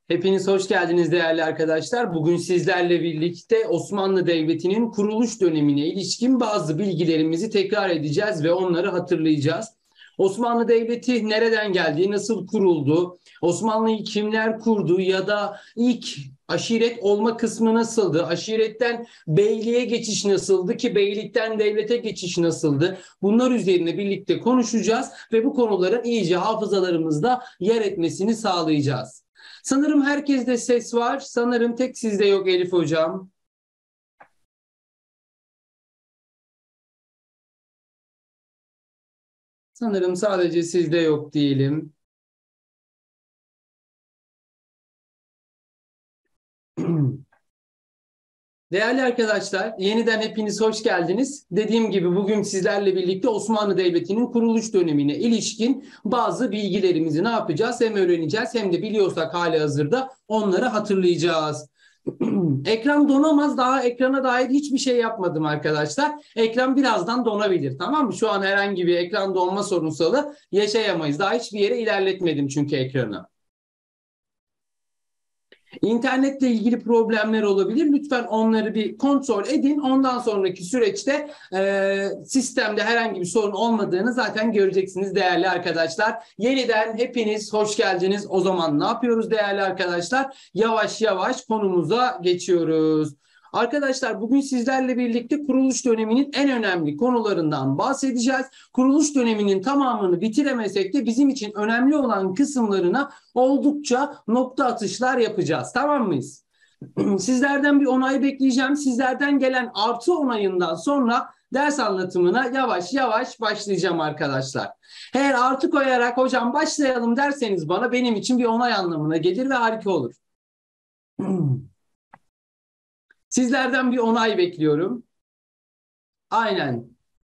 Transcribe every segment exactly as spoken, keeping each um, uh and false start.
Hepiniz hoş geldiniz değerli arkadaşlar. Bugün sizlerle birlikte Osmanlı Devleti'nin kuruluş dönemine ilişkin bazı bilgilerimizi tekrar edeceğiz ve onları hatırlayacağız. Osmanlı Devleti nereden geldi, nasıl kuruldu, Osmanlı'yı kimler kurdu ya da ilk aşiret olma kısmı nasıldı, aşiretten beyliğe geçiş nasıldı ki beylikten devlete geçiş nasıldı? Bunlar üzerine birlikte konuşacağız ve bu konuların iyice hafızalarımızda yer etmesini sağlayacağız. Sanırım herkeste ses var. Sanırım tek sizde yok Elif Hocam. Sanırım sadece sizde yok diyelim. Değerli arkadaşlar, yeniden hepiniz hoş geldiniz. Dediğim gibi bugün sizlerle birlikte Osmanlı Devleti'nin kuruluş dönemine ilişkin bazı bilgilerimizi ne yapacağız? Hem öğreneceğiz hem de biliyorsak halihazırda onları hatırlayacağız. Ekran donamaz. Daha ekrana dair hiçbir şey yapmadım arkadaşlar. Ekran birazdan donabilir, tamam mı? Şu an herhangi bir ekran donma sorunsalı yaşayamayız. Daha hiçbir yere ilerletmedim çünkü ekranı. İnternetle ilgili problemler olabilir. Lütfen onları bir kontrol edin. Ondan sonraki süreçte e, sistemde herhangi bir sorun olmadığını zaten göreceksiniz değerli arkadaşlar. Yeniden hepiniz hoş geldiniz. O zaman ne yapıyoruz değerli arkadaşlar? Yavaş yavaş konumuza geçiyoruz. Arkadaşlar bugün sizlerle birlikte kuruluş döneminin en önemli konularından bahsedeceğiz. Kuruluş döneminin tamamını bitiremesek de bizim için önemli olan kısımlarına oldukça nokta atışlar yapacağız. Tamam mıyız? Sizlerden bir onay bekleyeceğim. Sizlerden gelen artı onayından sonra ders anlatımına yavaş yavaş başlayacağım arkadaşlar. Eğer artı koyarak hocam başlayalım derseniz bana benim için bir onay anlamına gelir ve harika olur. Sizlerden bir onay bekliyorum. Aynen.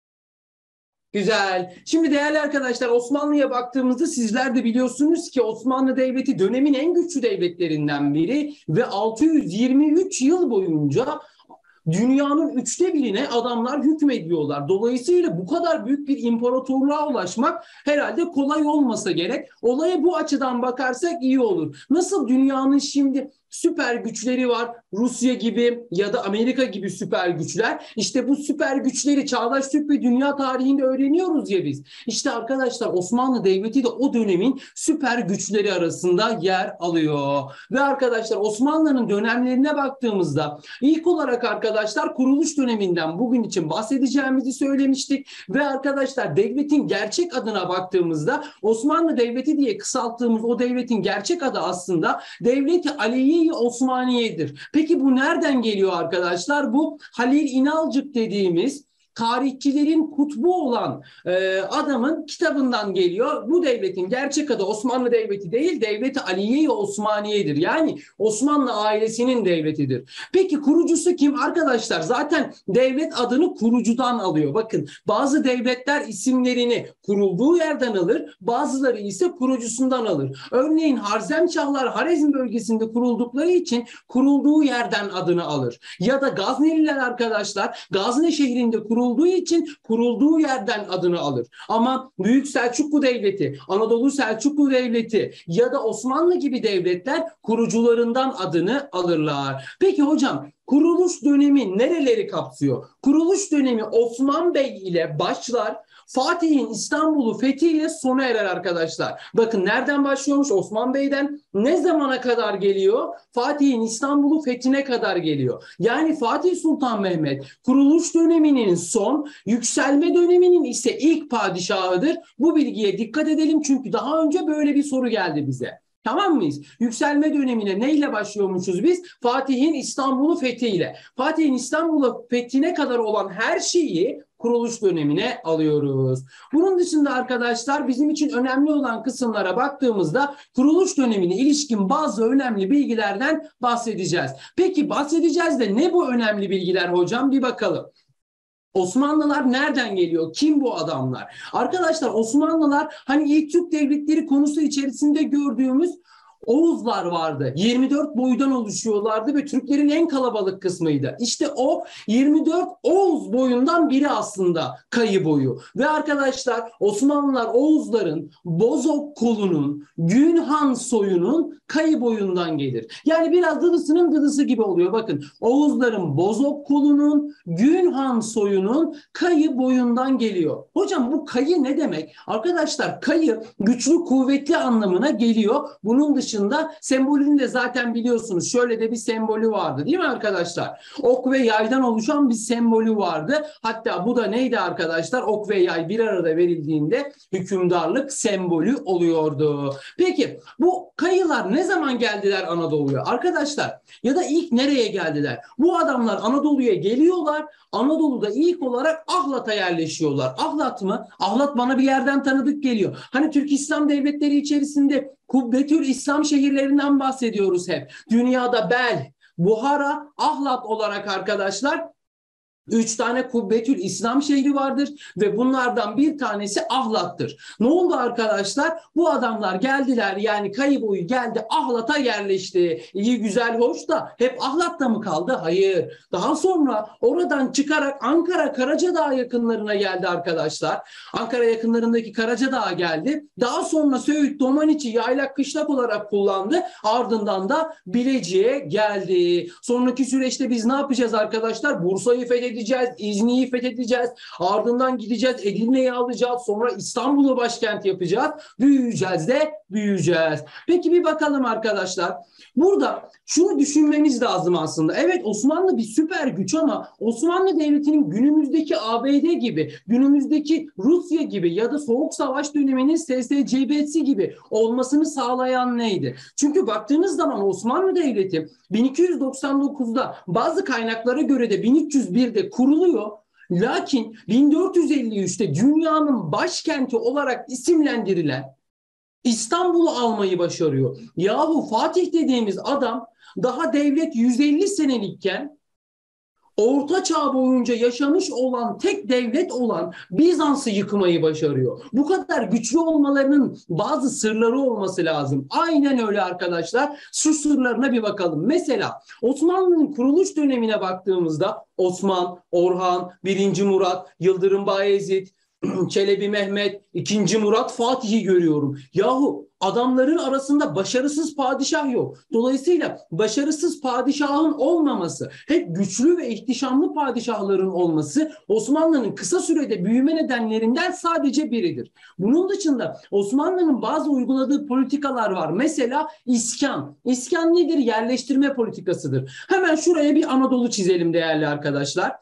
Güzel. Şimdi değerli arkadaşlar Osmanlı'ya baktığımızda sizler de biliyorsunuz ki Osmanlı Devleti dönemin en güçlü devletlerinden biri ve altı yüz yirmi üç yıl boyunca dünyanın üçte birine adamlar hükmediyorlar. Dolayısıyla bu kadar büyük bir imparatorluğa ulaşmak herhalde kolay olmasa gerek. Olaya bu açıdan bakarsak iyi olur. Nasıl dünyanın şimdi süper güçleri var. Rusya gibi ya da Amerika gibi süper güçler. İşte bu süper güçleri çağdaş Türk ve dünya tarihinde öğreniyoruz ya biz. İşte arkadaşlar Osmanlı Devleti de o dönemin süper güçleri arasında yer alıyor. Ve arkadaşlar Osmanlı'nın dönemlerine baktığımızda ilk olarak arkadaşlar kuruluş döneminden bugün için bahsedeceğimizi söylemiştik. Ve arkadaşlar devletin gerçek adına baktığımızda Osmanlı Devleti diye kısalttığımız o devletin gerçek adı aslında Devlet-i Aliye Osmaniye'dir. Peki bu nereden geliyor arkadaşlar? Bu Halil İnalcık dediğimiz tarihçilerin kutbu olan e, adamın kitabından geliyor. Bu devletin gerçek adı Osmanlı Devleti değil, Devlet-i Aliye Osmaniye'dir. Yani Osmanlı ailesinin devletidir. Peki kurucusu kim? Arkadaşlar zaten devlet adını kurucudan alıyor. Bakın bazı devletler isimlerini kurulduğu yerden alır, bazıları ise kurucusundan alır. Örneğin Harzemşahlar Harezm bölgesinde kuruldukları için kurulduğu yerden adını alır. Ya da Gazneliler arkadaşlar Gazne şehrinde kurulduğu olduğu için kurulduğu yerden adını alır. Ama Büyük Selçuklu Devleti, Anadolu Selçuklu Devleti ya da Osmanlı gibi devletler kurucularından adını alırlar. Peki hocam kuruluş dönemi nereleri kapsıyor? Kuruluş dönemi Osman Bey ile başlar. Fatih'in İstanbul'u fethiyle sona erer arkadaşlar. Bakın nereden başlıyormuş? Osman Bey'den ne zamana kadar geliyor? Fatih'in İstanbul'u fethine kadar geliyor. Yani Fatih Sultan Mehmet kuruluş döneminin son, yükselme döneminin ise ilk padişahıdır. Bu bilgiye dikkat edelim çünkü daha önce böyle bir soru geldi bize. Tamam mıyız? Yükselme dönemine neyle başlıyormuşuz biz? Fatih'in İstanbul'u fethiyle. Fatih'in İstanbul'u fethine kadar olan her şeyi kuruluş dönemine alıyoruz. Bunun dışında arkadaşlar bizim için önemli olan kısımlara baktığımızda kuruluş dönemine ilişkin bazı önemli bilgilerden bahsedeceğiz. Peki bahsedeceğiz de ne bu önemli bilgiler hocam? Bir bakalım. Osmanlılar nereden geliyor? Kim bu adamlar? Arkadaşlar Osmanlılar hani ilk Türk devletleri konusu içerisinde gördüğümüz Oğuzlar vardı. yirmi dört boydan oluşuyorlardı ve Türklerin en kalabalık kısmıydı. İşte o yirmi dört Oğuz boyundan biri aslında Kayı boyu. Ve arkadaşlar Osmanlılar Oğuzların Bozok kolunun, Günhan soyunun Kayı boyundan gelir. Yani biraz Dıdısı'nın Dıdısı gibi oluyor. Bakın Oğuzların Bozok kolunun, Günhan soyunun Kayı boyundan geliyor. Hocam bu Kayı ne demek? Arkadaşlar Kayı güçlü kuvvetli anlamına geliyor. Bunun dışında sembolünü de zaten biliyorsunuz. Şöyle de bir sembolü vardı değil mi arkadaşlar? Ok ve yaydan oluşan bir sembolü vardı. Hatta bu da neydi arkadaşlar? Ok ve yay bir arada verildiğinde hükümdarlık sembolü oluyordu. Peki bu Kayılar ne zaman geldiler Anadolu'ya? Arkadaşlar ya da ilk nereye geldiler? Bu adamlar Anadolu'ya geliyorlar. Anadolu'da ilk olarak Ahlat'a yerleşiyorlar. Ahlat mı? Ahlat bana bir yerden tanıdık geliyor. Hani Türk İslam devletleri içerisinde Kubbetül İslam şehirlerinden bahsediyoruz hep. Dünyada Bel, Buhara, Ahlat olarak arkadaşlar üç tane Kubbetül İslam şehri vardır ve bunlardan bir tanesi Ahlat'tır. Ne oldu arkadaşlar? Bu adamlar geldiler, yani Kayı boyu geldi, Ahlat'a yerleşti. İyi güzel hoş da hep Ahlat'ta mı kaldı? Hayır. Daha sonra oradan çıkarak Ankara Karacadağ yakınlarına geldi arkadaşlar. Ankara yakınlarındaki Karacadağ'a geldi. Daha sonra Söğüt, Domaniçi yaylak kışlak olarak kullandı. Ardından da Bilecik'e geldi. Sonraki süreçte biz ne yapacağız arkadaşlar? Bursa'yı fethedeceğiz. İzni'yi fethedeceğiz. Ardından gideceğiz, Edirne'yi alacağız. Sonra İstanbul'u başkent yapacağız. Büyüyeceğiz de büyüyeceğiz. Peki bir bakalım arkadaşlar. Burada şunu düşünmemiz lazım aslında. Evet, Osmanlı bir süper güç ama Osmanlı Devleti'nin günümüzdeki A B D gibi, günümüzdeki Rusya gibi ya da Soğuk Savaş döneminin S S C B'si gibi olmasını sağlayan neydi? Çünkü baktığınız zaman Osmanlı Devleti bin iki yüz doksan dokuzda, bazı kaynaklara göre de bin üç yüz birde kuruluyor. Lakin bin dört yüz elli üçte dünyanın başkenti olarak isimlendirilen İstanbul'u almayı başarıyor. Yahu Fatih dediğimiz adam daha devlet yüz elli senelikken Orta Çağ boyunca yaşamış olan tek devlet olan Bizans'ı yıkmayı başarıyor. Bu kadar güçlü olmalarının bazı sırları olması lazım. Aynen öyle arkadaşlar. Şu sırlarına bir bakalım. Mesela Osmanlı'nın kuruluş dönemine baktığımızda Osman, Orhan, birinci Murat, Yıldırım Bayezid, Çelebi Mehmet, ikinci Murat, Fatih'i görüyorum. Yahu adamların arasında başarısız padişah yok. Dolayısıyla başarısız padişahın olmaması, hep güçlü ve ihtişamlı padişahların olması Osmanlı'nın kısa sürede büyüme nedenlerinden sadece biridir. Bunun dışında Osmanlı'nın bazı uyguladığı politikalar var. Mesela iskan. İskan nedir? Yerleştirme politikasıdır. Hemen şuraya bir Anadolu çizelim değerli arkadaşlar.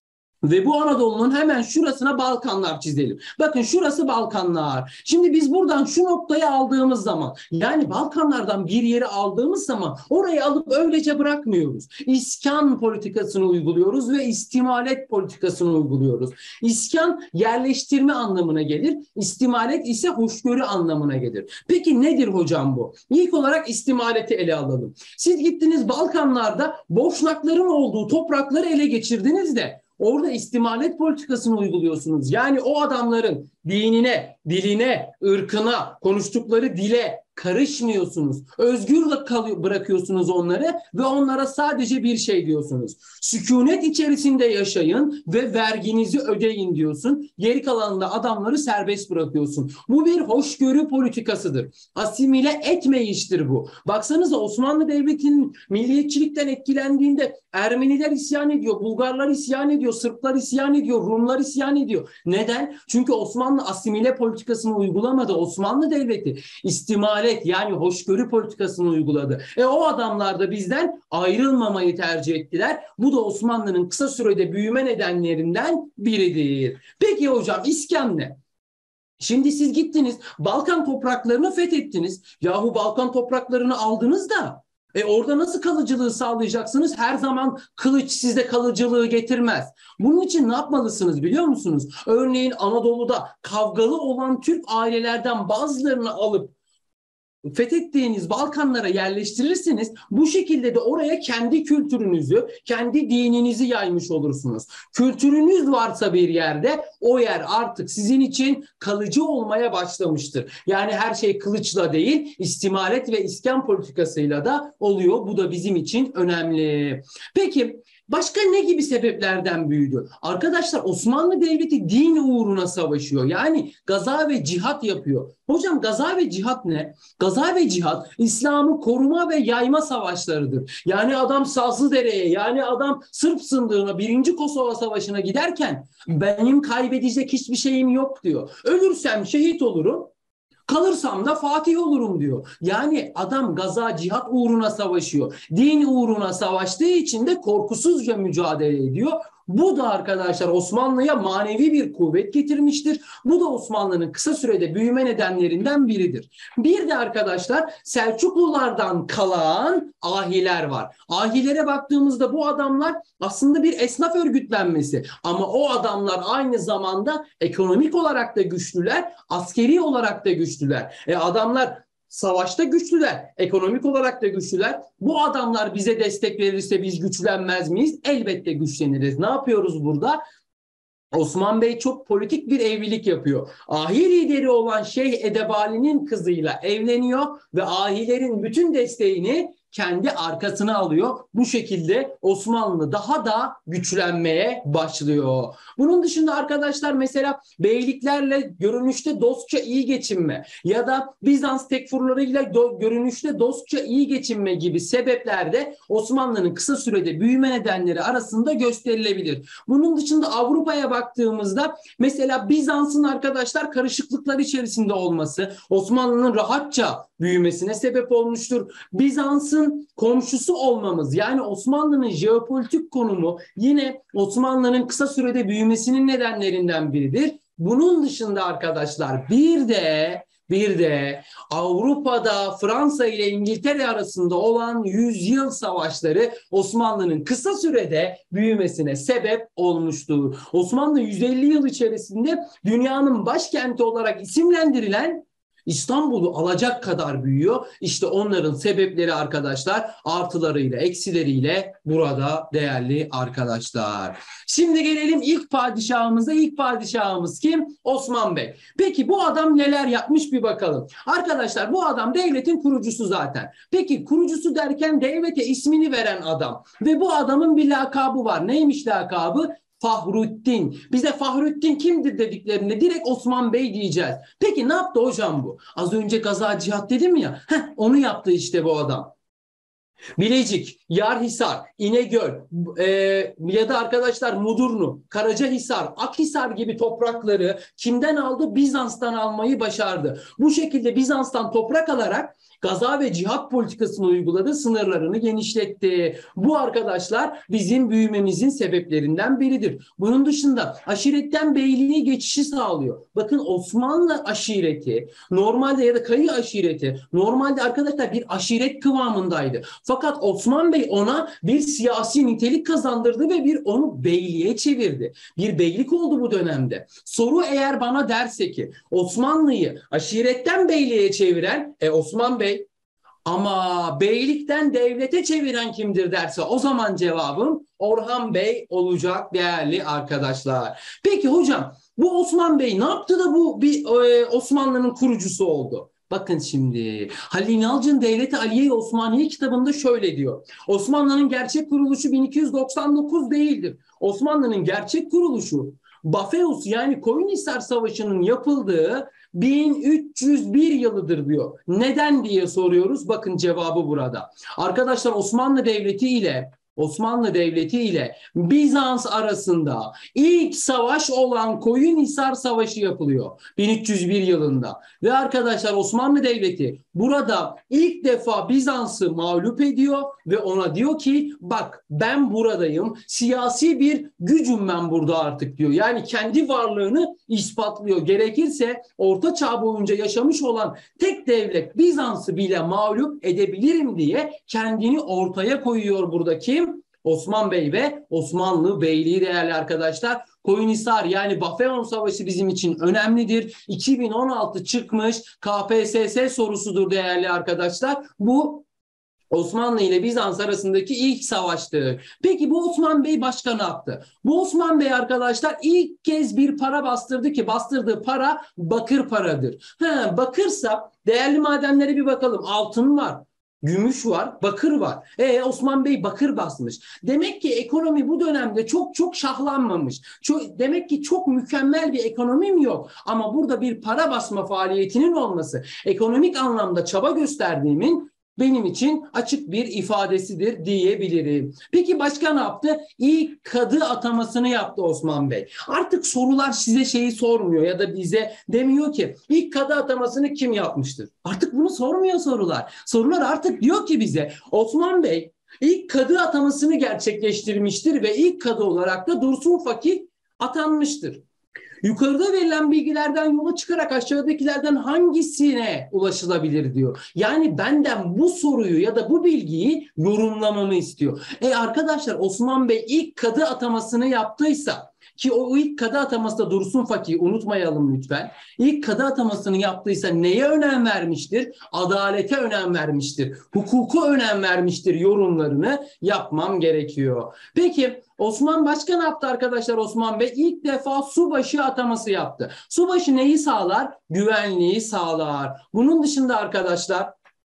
Ve bu Anadolu'nun hemen şurasına Balkanlar çizelim. Bakın şurası Balkanlar. Şimdi biz buradan şu noktayı aldığımız zaman, yani Balkanlardan bir yeri aldığımız zaman orayı alıp öylece bırakmıyoruz. İskan politikasını uyguluyoruz ve istimalet politikasını uyguluyoruz. İskan yerleştirme anlamına gelir. İstimalet ise hoşgörü anlamına gelir. Peki nedir hocam bu? İlk olarak istimaleti ele alalım. Siz gittiniz Balkanlarda Boşnakların olduğu toprakları ele geçirdiniz de orada istimalet politikasını uyguluyorsunuz. Yani o adamların dinine, diline, ırkına, konuştukları dile karışmıyorsunuz. Özgür bırakıyorsunuz onları ve onlara sadece bir şey diyorsunuz. Sükunet içerisinde yaşayın ve verginizi ödeyin diyorsun. Geri kalanında adamları serbest bırakıyorsun. Bu bir hoşgörü politikasıdır. Asimile etmeyiştir bu. Baksanıza Osmanlı Devleti'nin milliyetçilikten etkilendiğinde Ermeniler isyan ediyor, Bulgarlar isyan ediyor, Sırplar isyan ediyor, Rumlar isyan ediyor. Neden? Çünkü Osmanlı asimile politikasını uygulamadı. Osmanlı Devleti istimalet, yani hoşgörü politikasını uyguladı. E o adamlar da bizden ayrılmamayı tercih ettiler. Bu da Osmanlı'nın kısa sürede büyüme nedenlerinden biridir. Peki hocam iskan ne? Şimdi siz gittiniz Balkan topraklarını fethettiniz. Yahu Balkan topraklarını aldınız da e orada nasıl kalıcılığı sağlayacaksınız? Her zaman kılıç sizde kalıcılığı getirmez. Bunun için ne yapmalısınız biliyor musunuz? Örneğin Anadolu'da kavgalı olan Türk ailelerden bazılarını alıp fethettiğiniz Balkanlara yerleştirirsiniz. Bu şekilde de oraya kendi kültürünüzü, kendi dininizi yaymış olursunuz. Kültürünüz varsa bir yerde o yer artık sizin için kalıcı olmaya başlamıştır. Yani her şey kılıçla değil, istimalet ve iskan politikasıyla da oluyor. Bu da bizim için önemli. Peki başka ne gibi sebeplerden büyüdü? Arkadaşlar Osmanlı Devleti din uğruna savaşıyor. Yani gaza ve cihat yapıyor. Hocam gaza ve cihat ne? Gaza ve cihat İslam'ı koruma ve yayma savaşlarıdır. Yani adam Sazlıdere'ye, yani adam Sırp Sındığı'na, birinci Kosova Savaşı'na giderken benim kaybedecek hiçbir şeyim yok diyor. Ölürsem şehit olurum. Kalırsam da Fatih olurum diyor. Yani adam gaza cihat uğruna savaşıyor. Din uğruna savaştığı için de korkusuzca mücadele ediyor. Bu da arkadaşlar Osmanlı'ya manevi bir kuvvet getirmiştir. Bu da Osmanlı'nın kısa sürede büyüme nedenlerinden biridir. Bir de arkadaşlar Selçuklulardan kalan ahiler var. Ahilere baktığımızda bu adamlar aslında bir esnaf örgütlenmesi. Ama o adamlar aynı zamanda ekonomik olarak da güçlüler, askeri olarak da güçlüler. E adamlar savaşta güçlüler, ekonomik olarak da güçlüler. Bu adamlar bize destek verirse biz güçlenmez miyiz? Elbette güçleniriz. Ne yapıyoruz burada? Osman Bey çok politik bir evlilik yapıyor. Ahi lideri olan Şeyh Edebali'nin kızıyla evleniyor ve ahilerin bütün desteğini kendi arkasına alıyor. Bu şekilde Osmanlı daha da güçlenmeye başlıyor. Bunun dışında arkadaşlar mesela beyliklerle görünüşte dostça iyi geçinme ya da Bizans tekfurlarıyla do- görünüşte dostça iyi geçinme gibi sebepler de Osmanlı'nın kısa sürede büyüme nedenleri arasında gösterilebilir. Bunun dışında Avrupa'ya baktığımızda mesela Bizans'ın arkadaşlar karışıklıklar içerisinde olması Osmanlı'nın rahatça büyümesine sebep olmuştur. Bizans'ın komşusu olmamız yani Osmanlı'nın jeopolitik konumu yine Osmanlı'nın kısa sürede büyümesinin nedenlerinden biridir. Bunun dışında arkadaşlar bir de bir de Avrupa'da Fransa ile İngiltere arasında olan yüzyıl savaşları Osmanlı'nın kısa sürede büyümesine sebep olmuştur. Osmanlı yüz elli yıl içerisinde dünyanın başkenti olarak isimlendirilen İstanbul'u alacak kadar büyüyor. İşte onların sebepleri arkadaşlar artılarıyla eksileriyle burada değerli arkadaşlar. Şimdi gelelim ilk padişahımıza. İlk padişahımız kim? Osman Bey. Peki bu adam neler yapmış bir bakalım. Arkadaşlar bu adam devletin kurucusu zaten. Peki kurucusu derken devlete ismini veren adam ve bu adamın bir lakabı var. Neymiş lakabı? Fahrettin. Bize Fahrettin kimdir dediklerinde direkt Osman Bey diyeceğiz. Peki ne yaptı hocam bu? Az önce gaza cihat dedim ya. Heh, onu yaptı işte bu adam. Bilecik, Yarhisar, İnegöl e, ya da arkadaşlar Mudurnu, Karacahisar, Akhisar gibi toprakları kimden aldı? Bizans'tan almayı başardı. Bu şekilde Bizans'tan toprak alarak gaza ve cihat politikasını uyguladı, sınırlarını genişletti. Bu arkadaşlar bizim büyümemizin sebeplerinden biridir. Bunun dışında aşiretten beyliğe geçişi sağlıyor. Bakın Osmanlı aşireti normalde ya da Kayı aşireti normalde arkadaşlar bir aşiret kıvamındaydı. Fakat Osman Bey ona bir siyasi nitelik kazandırdı ve bir onu beyliğe çevirdi. Bir beylik oldu bu dönemde. Soru eğer bana derse ki Osmanlı'yı aşiretten beyliğe çeviren e, Osman Bey ama beylikten devlete çeviren kimdir derse o zaman cevabım Orhan Bey olacak değerli arkadaşlar. Peki hocam bu Osman Bey ne yaptı da bu bir e, Osmanlı'nın kurucusu oldu? Bakın şimdi Halil İnalcı'nın Devleti Aliye-i Osmaniye kitabında şöyle diyor. Osmanlı'nın gerçek kuruluşu bin iki yüz doksan dokuz değildir. Osmanlı'nın gerçek kuruluşu Bafeus yani Koyunhisar Savaşı'nın yapıldığı bin üç yüz bir yılıdır diyor. Neden diye soruyoruz. Bakın cevabı burada. Arkadaşlar Osmanlı Devleti ile Osmanlı Devleti ile Bizans arasında ilk savaş olan Koyunhisar Savaşı yapılıyor bin üç yüz bir yılında. Ve arkadaşlar Osmanlı Devleti burada ilk defa Bizans'ı mağlup ediyor ve ona diyor ki bak ben buradayım, siyasi bir gücüm ben burada artık diyor. Yani kendi varlığını ispatlıyor. Gerekirse Orta Çağ boyunca yaşamış olan tek devlet Bizans'ı bile mağlup edebilirim diye kendini ortaya koyuyor buradaki Osman Bey ve Osmanlı Beyliği değerli arkadaşlar. Koyunhisar yani Bafeon Savaşı bizim için önemlidir. iki bin on altı çıkmış K P S S sorusudur değerli arkadaşlar. Bu Osmanlı ile Bizans arasındaki ilk savaştı. Peki bu Osman Bey başka ne yaptı? Bu Osman Bey arkadaşlar ilk kez bir para bastırdı ki bastırdığı para bakır paradır. He, bakırsa değerli madenlere bir bakalım. Altın var. Gümüş var, bakır var. E Osman Bey bakır basmış. Demek ki ekonomi bu dönemde çok çok şahlanmamış. Çok, demek ki çok mükemmel bir ekonomim yok. Ama burada bir para basma faaliyetinin olması, ekonomik anlamda çaba gösterdiğimin benim için açık bir ifadesidir diyebilirim. Peki başka ne yaptı? İlk kadı atamasını yaptı Osman Bey. Artık sorular size şeyi sormuyor ya da bize demiyor ki ilk kadı atamasını kim yapmıştır? Artık bunu sormuyor sorular. Sorular artık diyor ki bize Osman Bey ilk kadı atamasını gerçekleştirmiştir ve ilk kadı olarak da Dursun Fakih atanmıştır. Yukarıda verilen bilgilerden yola çıkarak aşağıdakilerden hangisine ulaşılabilir diyor. Yani benden bu soruyu ya da bu bilgiyi yorumlamamı istiyor. E arkadaşlar Osman Bey ilk kadı atamasını yaptıysa ki o ilk kadı ataması da Dursun Fakih unutmayalım lütfen. İlk kadı atamasını yaptıysa neye önem vermiştir? Adalete önem vermiştir. Hukuka önem vermiştir yorumlarını yapmam gerekiyor. Peki Osman başka ne yaptı arkadaşlar Osman Bey? İlk defa subaşı ataması yaptı. Subaşı neyi sağlar? Güvenliği sağlar. Bunun dışında arkadaşlar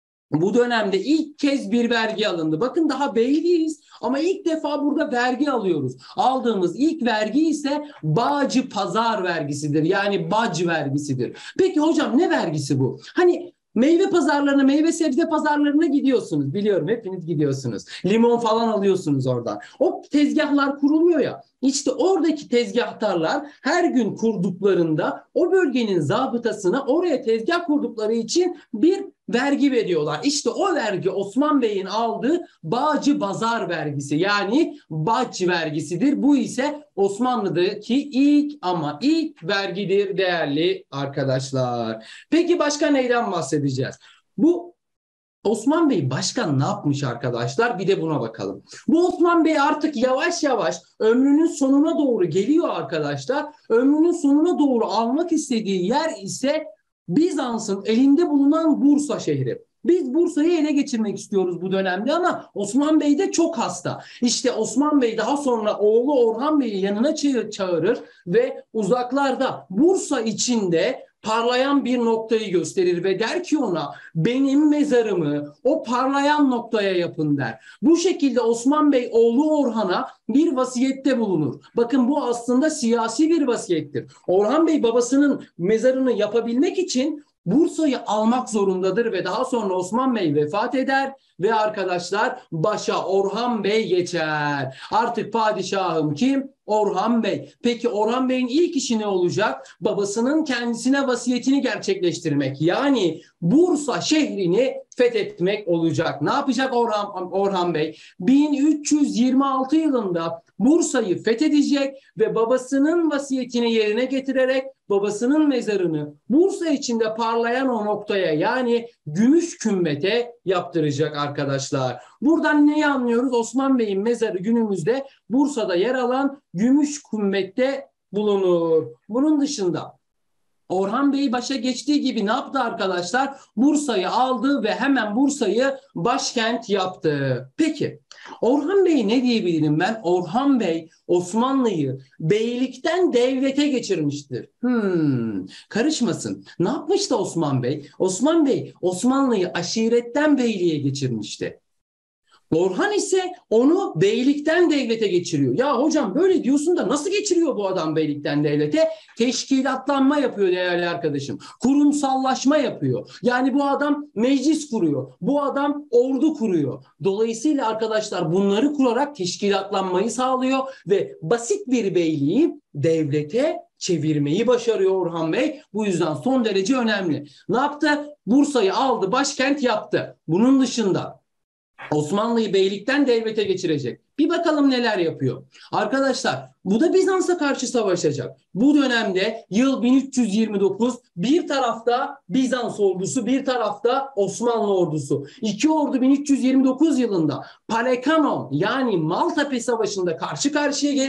bu dönemde ilk kez bir vergi alındı. Bakın daha beyliyiz ama ilk defa burada vergi alıyoruz. Aldığımız ilk vergi ise Bağcı Pazar vergisidir. Yani bac vergisidir. Peki hocam ne vergisi bu? Hani meyve pazarlarına, meyve sebze pazarlarına gidiyorsunuz. Biliyorum hepiniz gidiyorsunuz. Limon falan alıyorsunuz oradan. O tezgahlar kuruluyor ya. İşte oradaki tezgahtarlar her gün kurduklarında o bölgenin zabıtasına oraya tezgah kurdukları için bir vergi veriyorlar. İşte o vergi Osman Bey'in aldığı Bağcı Pazar vergisi yani bac vergisidir. Bu ise Osmanlı'daki ilk ama ilk vergidir değerli arkadaşlar. Peki başka neyden bahsedeceğiz? Bu Osman Bey başkan ne yapmış arkadaşlar? Bir de buna bakalım. Bu Osman Bey artık yavaş yavaş ömrünün sonuna doğru geliyor arkadaşlar. Ömrünün sonuna doğru almak istediği yer ise Bizans'ın elinde bulunan Bursa şehri. Biz Bursa'yı ele geçirmek istiyoruz bu dönemde ama Osman Bey de çok hasta. İşte Osman Bey daha sonra oğlu Orhan Bey'i yanına çağırır ve uzaklarda Bursa içinde parlayan bir noktayı gösterir ve der ki ona benim mezarımı o parlayan noktaya yapın der. Bu şekilde Osman Bey oğlu Orhan'a bir vasiyette bulunur. Bakın bu aslında siyasi bir vasiyettir. Orhan Bey babasının mezarını yapabilmek için Bursa'yı almak zorundadır ve daha sonra Osman Bey vefat eder ve arkadaşlar başa Orhan Bey geçer. Artık padişahım kim? Orhan Bey. Peki Orhan Bey'in ilk işi ne olacak? Babasının kendisine vasiyetini gerçekleştirmek. Yani Bursa şehrini fethetmek olacak. Ne yapacak Orhan, Orhan Bey? bin üç yüz yirmi altı yılında Bursa'yı fethedecek ve babasının vasiyetini yerine getirerek babasının mezarını Bursa içinde parlayan o noktaya yani gümüş kümbete yaptıracak arkadaşlar. Buradan neyi anlıyoruz? Osman Bey'in mezarı günümüzde Bursa'da yer alan gümüş kümbette bulunur. Bunun dışında Orhan Bey başa geçtiği gibi ne yaptı arkadaşlar? Bursa'yı aldı ve hemen Bursa'yı başkent yaptı. Peki Orhan Bey ne diyebilirim ben? Orhan Bey Osmanlı'yı beylikten devlete geçirmiştir. Hmm, karışmasın. Ne yapmıştı Osman Bey? Osman Bey Osmanlı'yı aşiretten beyliğe geçirmişti. Orhan ise onu beylikten devlete geçiriyor. Ya hocam böyle diyorsun da nasıl geçiriyor bu adam beylikten devlete? Teşkilatlanma yapıyor değerli arkadaşım. Kurumsallaşma yapıyor. Yani bu adam meclis kuruyor. Bu adam ordu kuruyor. Dolayısıyla arkadaşlar bunları kurarak teşkilatlanmayı sağlıyor ve basit bir beyliği devlete çevirmeyi başarıyor Orhan Bey. Bu yüzden son derece önemli. Ne yaptı? Bursa'yı aldı, başkent yaptı. Bunun dışında Osmanlı'yı beylikten devlete geçirecek. Bir bakalım neler yapıyor. Arkadaşlar bu da Bizans'a karşı savaşacak. Bu dönemde yıl bin üç yüz yirmi dokuz bir tarafta Bizans ordusu bir tarafta Osmanlı ordusu. İki ordu bin üç yüz yirmi dokuz yılında Palekanon yani Maltepe Savaşı'nda karşı karşıya gelir.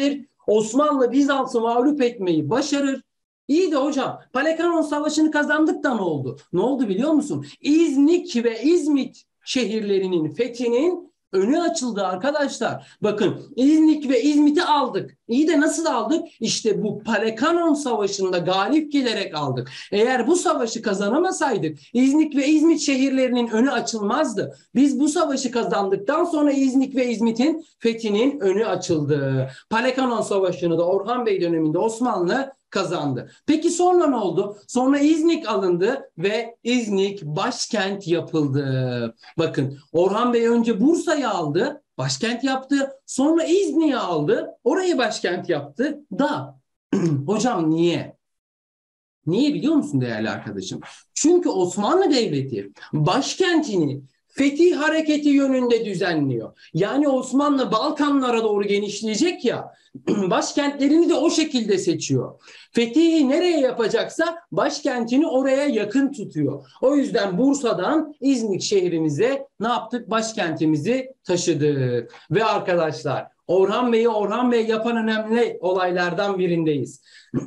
Osmanlı Bizans'ı mağlup etmeyi başarır. İyi de hocam Palekanon Savaşı'nı kazandık da ne oldu? Ne oldu biliyor musun? İznik ve İzmit şehirlerinin fethinin önü açıldı arkadaşlar. Bakın İznik ve İzmit'i aldık. İyi de nasıl aldık? İşte bu Palekanon Savaşı'nda galip gelerek aldık. Eğer bu savaşı kazanamasaydık İznik ve İzmit şehirlerinin önü açılmazdı. Biz bu savaşı kazandıktan sonra İznik ve İzmit'in fethinin önü açıldı. Palekanon Savaşı'nı da Orhan Bey döneminde Osmanlı kazandı. Peki sonra ne oldu? Sonra İznik alındı ve İznik başkent yapıldı. Bakın Orhan Bey önce Bursa'yı aldı, başkent yaptı. Sonra İznik'i aldı, orayı başkent yaptı da hocam niye? Niye biliyor musun değerli arkadaşım? Çünkü Osmanlı Devleti başkentini fetih hareketi yönünde düzenliyor. Yani Osmanlı Balkanlara doğru genişleyecek ya, başkentlerini de o şekilde seçiyor. Fetihi nereye yapacaksa başkentini oraya yakın tutuyor. O yüzden Bursa'dan İznik şehrimize ne yaptık? Başkentimizi taşıdık. Ve arkadaşlar Orhan Bey'i Orhan Bey yapan önemli olaylardan birindeyiz.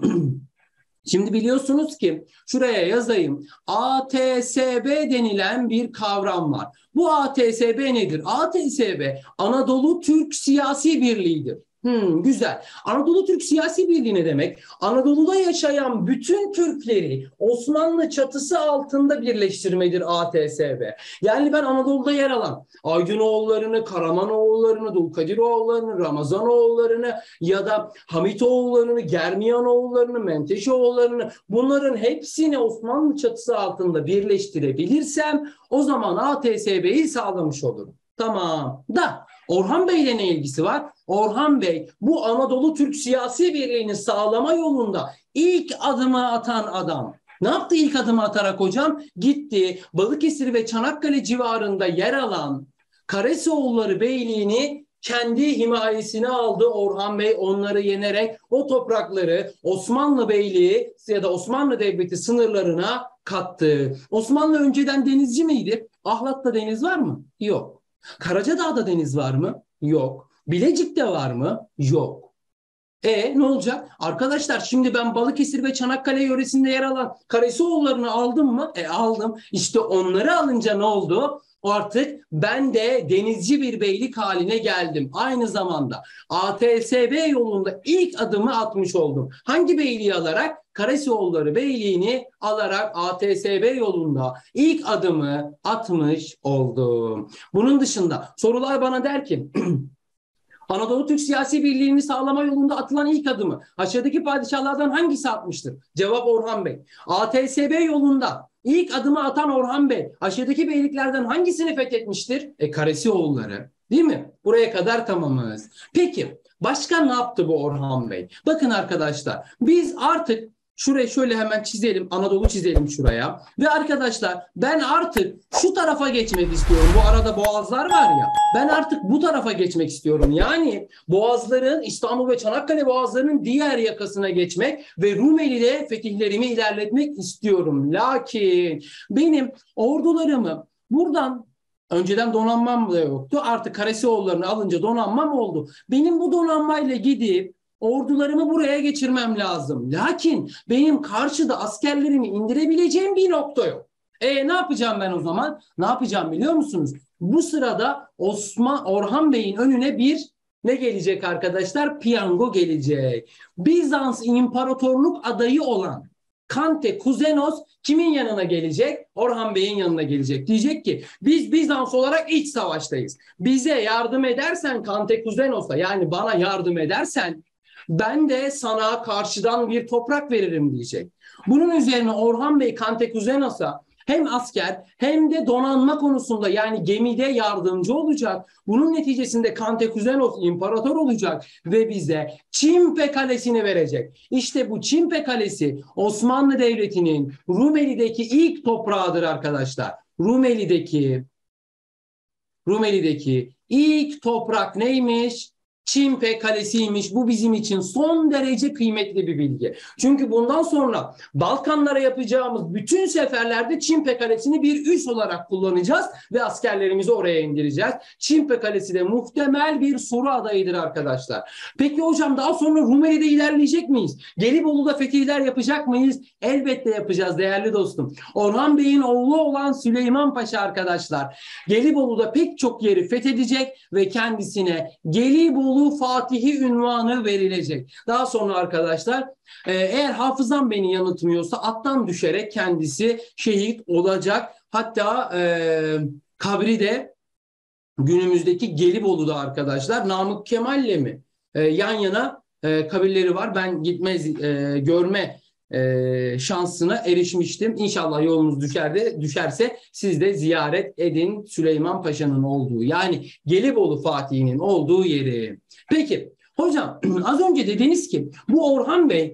Şimdi biliyorsunuz ki şuraya yazayım. A T S B denilen bir kavram var. Bu A T S B nedir? A T S B Anadolu Türk Siyasi Birliği'dir. Hmm, güzel. Anadolu Türk Siyasi Birliği ne demek? Anadolu'da yaşayan bütün Türkleri Osmanlı çatısı altında birleştirmedir A T S B. Yani ben Anadolu'da yer alan Aydınoğullarını, Karamanoğullarını, Dulkadiroğullarını, Ramazanoğullarını ya da Hamitoğullarını, Germiyanoğullarını, Menteşeoğullarını bunların hepsini Osmanlı çatısı altında birleştirebilirsem o zaman A T S B'yi sağlamış olurum. Tamam da Orhan Bey'le ne ilgisi var? Orhan Bey bu Anadolu Türk Siyasi Birliği'ni sağlama yolunda ilk adımı atan adam. Ne yaptı ilk adımı atarak hocam? Gitti Balıkesir ve Çanakkale civarında yer alan Karaseoğulları Beyliğini kendi himayesine aldı Orhan Bey, onları yenerek o toprakları Osmanlı Beyliği ya da Osmanlı Devleti sınırlarına kattı. Osmanlı önceden denizci miydi? Ahlat'ta deniz var mı? Yok. Karacadağ'da deniz var mı? Yok. Bilecik'te var mı? Yok. E ne olacak? Arkadaşlar şimdi ben Balıkesir ve Çanakkale yöresinde yer alan Karaseoğullarını aldım mı? E aldım. İşte onları alınca ne oldu? Artık ben de denizci bir beylik haline geldim. Aynı zamanda A T S B yolunda ilk adımı atmış oldum. Hangi beyliği alarak? Karaseoğulları Beyliğini alarak A T S B yolunda ilk adımı atmış oldum. Bunun dışında sorular bana der ki Anadolu Türk Siyasi Birliği'ni sağlama yolunda atılan ilk adımı aşağıdaki padişahlardan hangisi atmıştır? Cevap Orhan Bey. A T S B yolunda ilk adımı atan Orhan Bey aşağıdaki beyliklerden hangisini fethetmiştir? E Karaseoğulları. Değil mi? Buraya kadar tamamız. Peki başka ne yaptı bu Orhan Bey? Bakın arkadaşlar biz artık şuraya şöyle hemen çizelim. Anadolu çizelim şuraya. Ve arkadaşlar ben artık şu tarafa geçmek istiyorum. Bu arada boğazlar var ya. Ben artık bu tarafa geçmek istiyorum. Yani boğazların İstanbul ve Çanakkale boğazlarının diğer yakasına geçmek ve Rumeli'de fetihlerimi ilerletmek istiyorum. Lakin benim ordularımı buradan önceden donanmam da yoktu. Artık Karaseoğullarını alınca donanmam oldu. Benim bu donanmayla gidip ordularımı buraya geçirmem lazım. Lakin benim karşıda askerlerimi indirebileceğim bir nokta yok. E ne yapacağım ben o zaman? Ne yapacağım biliyor musunuz? Bu sırada Osman Orhan Bey'in önüne bir ne gelecek arkadaşlar? Piyango gelecek. Bizans İmparatorluk adayı olan Kante Kuzenos kimin yanına gelecek? Orhan Bey'in yanına gelecek. Diyecek ki biz Bizans olarak iç savaştayız. Bize yardım edersen Kante Kuzenos'a yani bana yardım edersen ben de sana karşıdan bir toprak veririm diyecek. Bunun üzerine Orhan Bey Kantekuzenos'a hem asker hem de donanma konusunda yani gemide yardımcı olacak. Bunun neticesinde Kantekuzenos imparator olacak ve bize Çimpe Kalesi'ni verecek. İşte bu Çimpe Kalesi Osmanlı Devleti'nin Rumeli'deki ilk toprağıdır arkadaşlar. Rumeli'deki Rumeli'deki ilk toprak neymiş? Çimpe Kalesi'ymiş. Bu bizim için son derece kıymetli bir bilgi. Çünkü bundan sonra Balkanlara yapacağımız bütün seferlerde Çimpe Kalesi'ni bir üs olarak kullanacağız ve askerlerimizi oraya indireceğiz. Çimpe Kalesi de muhtemel bir soru adayıdır arkadaşlar. Peki hocam daha sonra Rumeli'de ilerleyecek miyiz? Gelibolu'da fetihler yapacak mıyız? Elbette yapacağız değerli dostum. Orhan Bey'in oğlu olan Süleyman Paşa arkadaşlar Gelibolu'da pek çok yeri fethedecek ve kendisine Gelibolu Fatihi unvanı verilecek. Daha sonra arkadaşlar eğer hafızam beni yanıltmıyorsa attan düşerek kendisi şehit olacak. Hatta e, kabri de günümüzdeki Gelibolu'da arkadaşlar Namık Kemal'le mi e, yan yana e, kabirleri var. Ben gitmez e, görme e, şansına erişmiştim. İnşallah yolunuz düşer de, düşerse siz de ziyaret edin Süleyman Paşa'nın olduğu, yani Gelibolu Fatih'in olduğu yeri. Peki hocam az önce dediniz ki bu Orhan Bey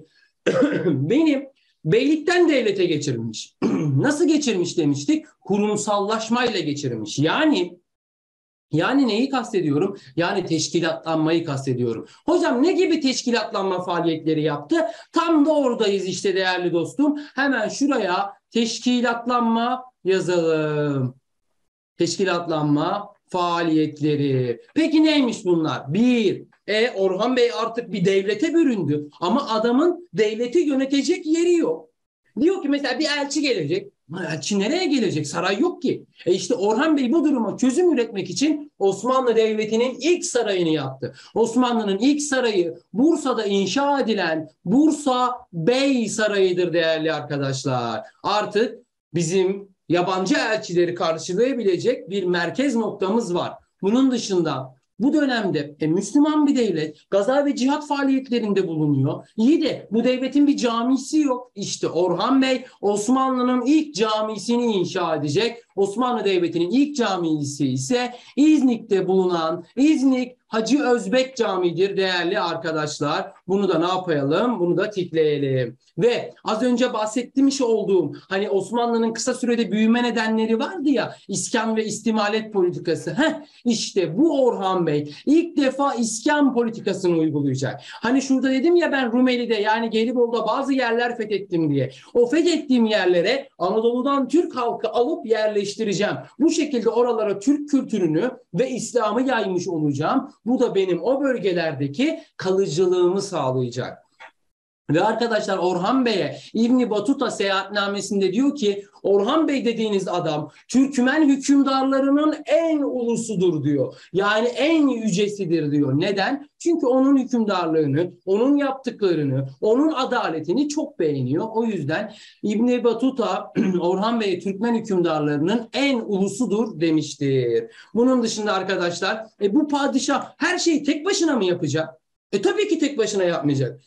benim beylikten devlete geçirmiş. Nasıl geçirmiş demiştik? Kurumsallaşmayla geçirmiş. Yani Yani neyi kastediyorum? Yani teşkilatlanmayı kastediyorum. Hocam ne gibi teşkilatlanma faaliyetleri yaptı? Tam da oradayız işte değerli dostum. Hemen şuraya teşkilatlanma yazalım. Teşkilatlanma faaliyetleri. Peki neymiş bunlar? Bir, e, Orhan Bey artık bir devlete büründü ama adamın devleti yönetecek yeri yok. Diyor ki mesela bir elçi gelecek. Elçi nereye gelecek? Saray yok ki. E işte Orhan Bey bu duruma çözüm üretmek için Osmanlı Devleti'nin ilk sarayını yaptı. Osmanlı'nın ilk sarayı Bursa'da inşa edilen Bursa Bey Sarayı'dır değerli arkadaşlar. Artık bizim yabancı elçileri karşılayabilecek bir merkez noktamız var. Bunun dışında bu dönemde e, Müslüman bir devlet gaza ve cihat faaliyetlerinde bulunuyor. İyi de bu devletin bir camisi yok. İşte Orhan Bey Osmanlı'nın ilk camisini inşa edecek. Osmanlı Devleti'nin ilk camisi ise İznik'te bulunan İznik Hacı Özbek Camii'dir değerli arkadaşlar. Bunu da ne yapalım? Bunu da tikleyelim. Ve az önce bahsetmiş olduğum hani Osmanlı'nın kısa sürede büyüme nedenleri vardı ya, iskan ve istimalet politikası. Heh, işte bu Orhan Bey ilk defa iskan politikasını uygulayacak. Hani şurada dedim ya ben Rumeli'de yani Gelibolu'da bazı yerler fethettim diye. O fethettiğim yerlere Anadolu'dan Türk halkı alıp yerleştireceğim. Bu şekilde oralara Türk kültürünü ve İslam'ı yaymış olacağım. Bu da benim o bölgelerdeki kalıcılığımı sağlayacak. Ve arkadaşlar Orhan Bey'e İbn Batuta seyahatnamesinde diyor ki Orhan Bey dediğiniz adam Türkmen hükümdarlarının en ulusudur diyor. Yani en yücesidir diyor. Neden? Çünkü onun hükümdarlığını, onun yaptıklarını, onun adaletini çok beğeniyor. O yüzden İbn Batuta Orhan Bey'e Türkmen hükümdarlarının en ulusudur demiştir. Bunun dışında arkadaşlar e, bu padişah her şeyi tek başına mı yapacak? E tabii ki tek başına yapmayacak.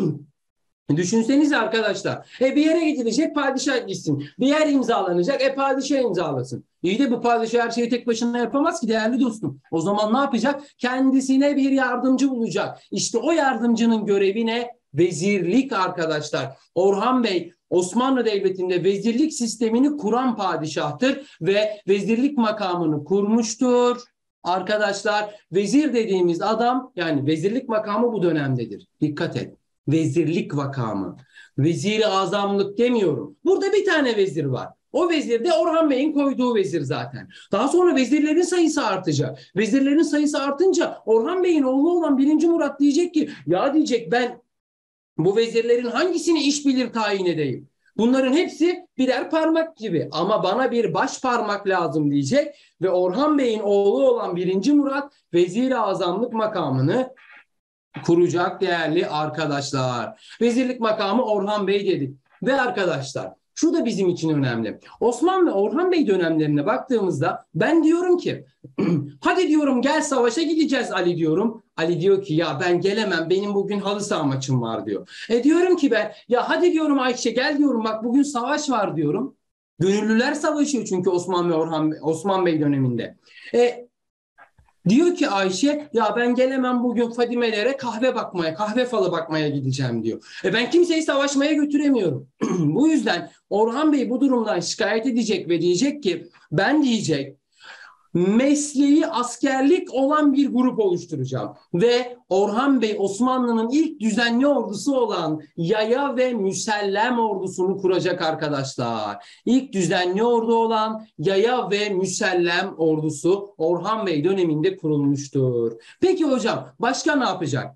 Düşünsenize arkadaşlar. E bir yere gidilecek, padişah gitsin. Bir yer imzalanacak, e padişah imzalasın. İyi de bu padişah her şeyi tek başına yapamaz ki değerli dostum. O zaman ne yapacak? Kendisine bir yardımcı bulacak. İşte o yardımcının görevi ne? Vezirlik arkadaşlar. Orhan Bey Osmanlı Devleti'nde vezirlik sistemini kuran padişahtır ve vezirlik makamını kurmuştur. Arkadaşlar vezir dediğimiz adam yani vezirlik makamı bu dönemdedir. Dikkat et. Vezirlik makamı. Vezir-i azamlık demiyorum. Burada bir tane vezir var. O vezir de Orhan Bey'in koyduğu vezir zaten. Daha sonra vezirlerin sayısı artacak. Vezirlerin sayısı artınca Orhan Bey'in oğlu olan birinci Murat diyecek ki ya diyecek ben bu vezirlerin hangisini iş bilir tayin edeyim? Bunların hepsi birer parmak gibi ama bana bir baş parmak lazım diyecek ve Orhan Bey'in oğlu olan birinci Murat vezir-i azamlık makamını kuracak değerli arkadaşlar. Vezirlik makamı Orhan Bey dedik. Ve arkadaşlar şu da bizim için önemli. Osman ve Orhan Bey dönemlerine baktığımızda ben diyorum ki hadi diyorum gel savaşa gideceğiz Ali diyorum. Ali diyor ki ya ben gelemem benim bugün halı saha maçım var diyor. E diyorum ki ben ya hadi diyorum Ayşe gel diyorum bak bugün savaş var diyorum. Gönüllüler savaşıyor çünkü Osman ve Orhan Osman Bey döneminde. E Diyor ki Ayşe ya ben gelemem bugün Fadime'lere kahve bakmaya, kahve falı bakmaya gideceğim diyor. E ben kimseyi savaşmaya götüremiyorum. Bu yüzden Orhan Bey bu durumdan şikayet edecek ve diyecek ki ben diyecek mesleği askerlik olan bir grup oluşturacağım. Ve Orhan Bey Osmanlı'nın ilk düzenli ordusu olan Yaya ve Müsellem ordusunu kuracak arkadaşlar. İlk düzenli ordu olan Yaya ve Müsellem ordusu Orhan Bey döneminde kurulmuştur. Peki hocam başka ne yapacak?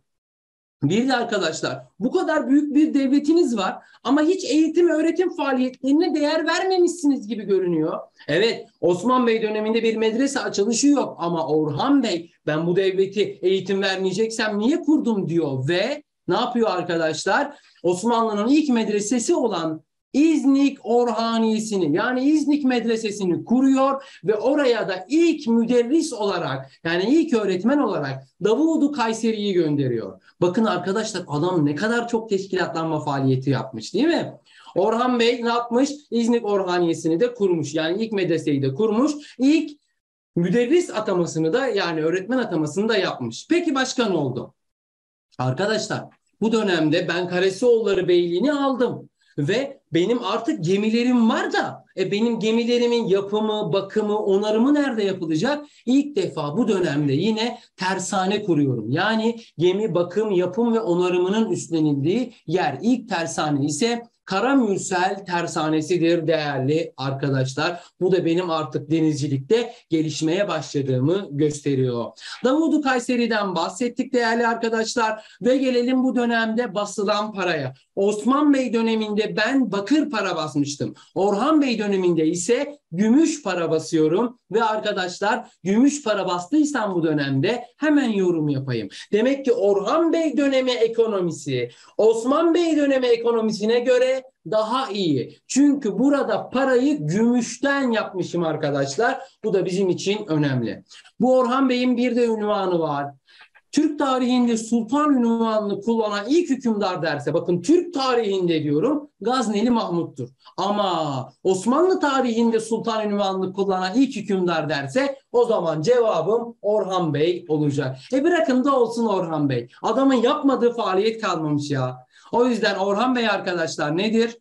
Bir de arkadaşlar bu kadar büyük bir devletiniz var ama hiç eğitim öğretim faaliyetlerine değer vermemişsiniz gibi görünüyor. Evet, Osman Bey döneminde bir medrese açılışı yok ama Orhan Bey ben bu devleti eğitim vermeyeceksem niye kurdum diyor ve ne yapıyor arkadaşlar? Osmanlı'nın ilk medresesi olan İznik Orhaniyesini yani İznik Medresesi'ni kuruyor ve oraya da ilk müderris olarak yani ilk öğretmen olarak Davud-u Kayseri'yi gönderiyor. Bakın arkadaşlar adam ne kadar çok teşkilatlanma faaliyeti yapmış değil mi? Orhan Bey ne yapmış? İznik Orhaniyesini de kurmuş. Yani ilk medreseyi de kurmuş. İlk müderris atamasını da yani öğretmen atamasını da yapmış. Peki başka ne oldu? Arkadaşlar bu dönemde ben Karasioğulları Beyliğini aldım. Ve benim artık gemilerim var da e benim gemilerimin yapımı, bakımı, onarımı nerede yapılacak? İlk defa bu dönemde yine tersane kuruyorum. Yani gemi bakım, yapım ve onarımının üstlenildiği yer. İlk tersane ise Karamürsel Tersanesi'dir değerli arkadaşlar. Bu da benim artık denizcilikte gelişmeye başladığımı gösteriyor. Davud-u Kayseri'den bahsettik değerli arkadaşlar ve gelelim bu dönemde basılan paraya. Osman Bey döneminde ben bakır para basmıştım. Orhan Bey döneminde ise gümüş para basıyorum ve arkadaşlar gümüş para bastıysam bu dönemde hemen yorum yapayım. Demek ki Orhan Bey dönemi ekonomisi Osman Bey dönemi ekonomisine göre daha iyi. Çünkü burada parayı gümüşten yapmışım arkadaşlar. Bu da bizim için önemli. Bu Orhan Bey'in bir de ünvanı var. Türk tarihinde sultan ünvanını kullanan ilk hükümdar derse, bakın Türk tarihinde diyorum, Gazneli Mahmut'tur. Ama Osmanlı tarihinde sultan ünvanını kullanan ilk hükümdar derse o zaman cevabım Orhan Bey olacak. E bırakın da olsun Orhan Bey. Adamın yapmadığı faaliyet kalmamış ya. O yüzden Orhan Bey arkadaşlar nedir?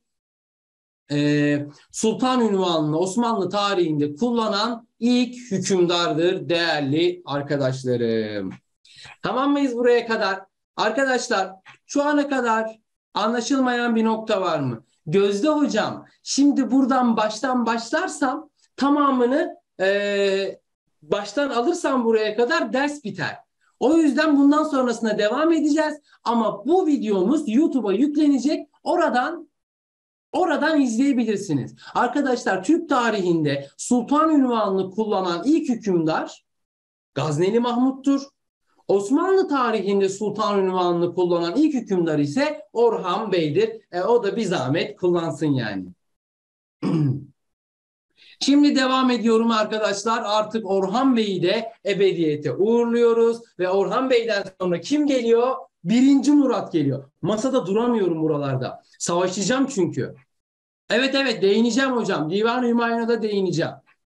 Ee, sultan ünvanını Osmanlı tarihinde kullanan ilk hükümdardır değerli arkadaşlarım. Tamam mıyız buraya kadar? Arkadaşlar şu ana kadar anlaşılmayan bir nokta var mı? Gözde hocam şimdi buradan baştan başlarsam tamamını e, baştan alırsam buraya kadar ders biter. O yüzden bundan sonrasına devam edeceğiz. Ama bu videomuz YouTube'a yüklenecek. Oradan Oradan izleyebilirsiniz. Arkadaşlar Türk tarihinde sultan ünvanını kullanan ilk hükümdar Gazneli Mahmut'tur. Osmanlı tarihinde sultan ünvanını kullanan ilk hükümdar ise Orhan Bey'dir. E, o da bir zahmet kullansın yani. Şimdi devam ediyorum arkadaşlar. Artık Orhan Bey'i de ebediyete uğurluyoruz. Ve Orhan Bey'den sonra kim geliyor? Birinci Murat geliyor. Masada duramıyorum buralarda. Savaşacağım çünkü. Evet evet değineceğim hocam. Divan-ı Hümayun'a da değineceğim.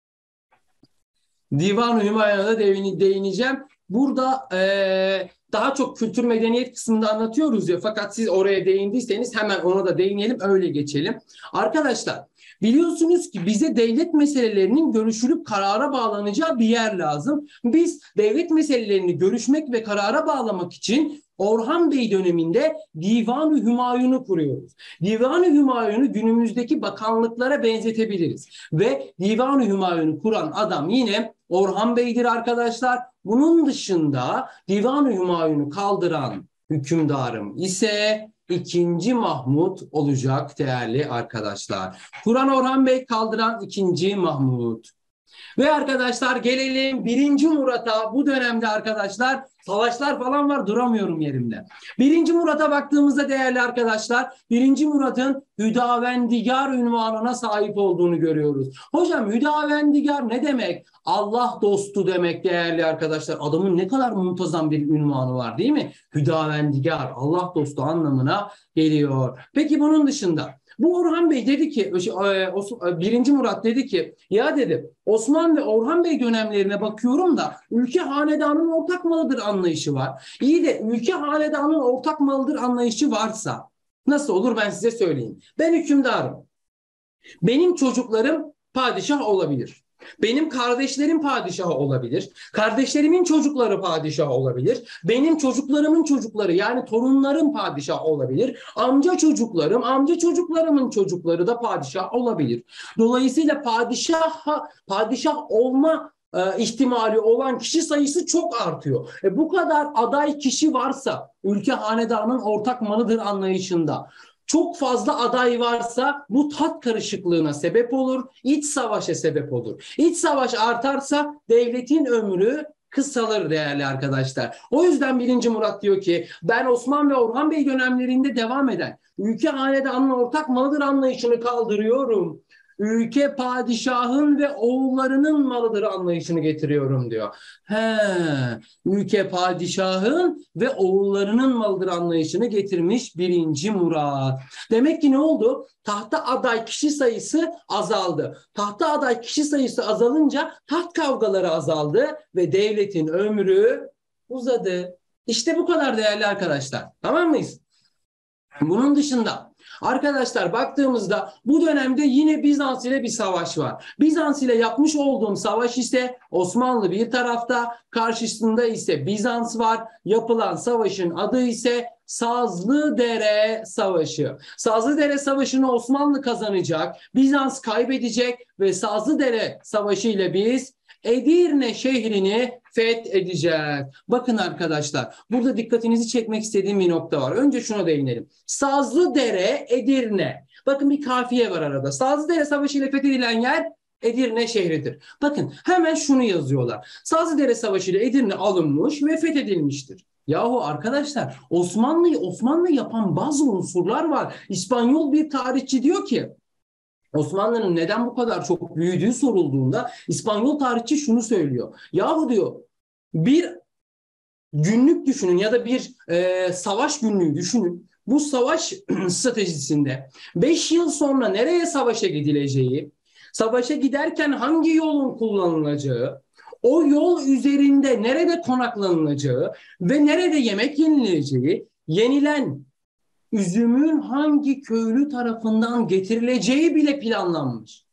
Divan-ı Hümayun'a da değineceğim. Burada ee, daha çok kültür medeniyet kısmında anlatıyoruz ya, fakat siz oraya değindiyseniz hemen ona da değinelim, öyle geçelim. Arkadaşlar biliyorsunuz ki bize devlet meselelerinin görüşülüp karara bağlanacağı bir yer lazım. Biz devlet meselelerini görüşmek ve karara bağlamak için Orhan Bey döneminde Divan-ı Hümayun'u kuruyoruz. Divan-ı Hümayun'u günümüzdeki bakanlıklara benzetebiliriz. Ve Divan-ı Hümayun'u kuran adam yine Orhan Bey'dir arkadaşlar. Bunun dışında Divan-ı Hümayun'u kaldıran hükümdarım ise ikinci Mahmut olacak değerli arkadaşlar. Kuran Orhan Bey, kaldıran ikinci Mahmut. Ve arkadaşlar gelelim birinci Murat'a. Bu dönemde arkadaşlar savaşlar falan var, duramıyorum yerimde. birinci Murat'a baktığımızda değerli arkadaşlar birinci Murat'ın Hüdavendigar unvanına sahip olduğunu görüyoruz. Hocam Hüdavendigar ne demek? Allah dostu demek değerli arkadaşlar. Adamın ne kadar muntazam bir unvanı var değil mi? Hüdavendigar, Allah dostu anlamına geliyor. Peki bunun dışında bu Orhan Bey dedi ki, birinci Murat dedi ki, ya dedi Osman ve Orhan Bey dönemlerine bakıyorum da ülke hanedanın ortak malıdır anlayışı var. İyi de ülke hanedanın ortak malıdır anlayışı varsa nasıl olur ben size söyleyeyim. Ben hükümdarım. Benim çocuklarım padişah olabilir. Benim kardeşlerim padişah olabilir. Kardeşlerimin çocukları padişah olabilir. Benim çocuklarımın çocukları yani torunlarım padişah olabilir. Amca çocuklarım, amca çocuklarımın çocukları da padişah olabilir. Dolayısıyla padişah padişah olma e, ihtimali olan kişi sayısı çok artıyor. E, bu kadar aday kişi varsa ülke hanedanın ortak malıdır anlayışında. Çok fazla aday varsa bu tat karışıklığına sebep olur, iç savaşa sebep olur. İç savaş artarsa devletin ömrü kısalır değerli arkadaşlar. O yüzden birinci Murat diyor ki ben Osman ve Orhan Bey dönemlerinde devam eden ülke hanedanın ortak malıdır anlayışını kaldırıyorum. Ülke padişahın ve oğullarının malıdır anlayışını getiriyorum diyor. He, ülke padişahın ve oğullarının malıdır anlayışını getirmiş birinci Murat. Demek ki ne oldu? Tahta aday kişi sayısı azaldı. Tahta aday kişi sayısı azalınca taht kavgaları azaldı ve devletin ömrü uzadı. İşte bu kadar değerli arkadaşlar. Tamam mıyız? Bunun dışında arkadaşlar baktığımızda bu dönemde yine Bizans ile bir savaş var. Bizans ile yapmış olduğum savaş ise Osmanlı bir tarafta, karşısında ise Bizans var. Yapılan savaşın adı ise Sazlıdere Savaşı. Sazlıdere Savaşı'nı Osmanlı kazanacak, Bizans kaybedecek ve Sazlıdere Savaşı ile biz Edirne şehrini fethedeceğiz. Bakın arkadaşlar, burada dikkatinizi çekmek istediğim bir nokta var. Önce şuna değinelim. Sazlıdere, Edirne. Bakın bir kafiye var arada. Sazlıdere Savaşı ile fethedilen yer Edirne şehridir. Bakın hemen şunu yazıyorlar. Sazlıdere Savaşı ile Edirne alınmış ve fethedilmiştir. Yahu arkadaşlar, Osmanlı'yı Osmanlı yapan bazı unsurlar var. İspanyol bir tarihçi diyor ki Osmanlı'nın neden bu kadar çok büyüdüğü sorulduğunda İspanyol tarihçi şunu söylüyor. Yahu diyor bir günlük düşünün ya da bir e, savaş günlüğü düşünün. Bu savaş stratejisinde beş yıl sonra nereye savaşa gidileceği, savaşa giderken hangi yolun kullanılacağı, o yol üzerinde nerede konaklanılacağı ve nerede yemek yenileceği, yenilen üzümün hangi köylü tarafından getirileceği bile planlanmış.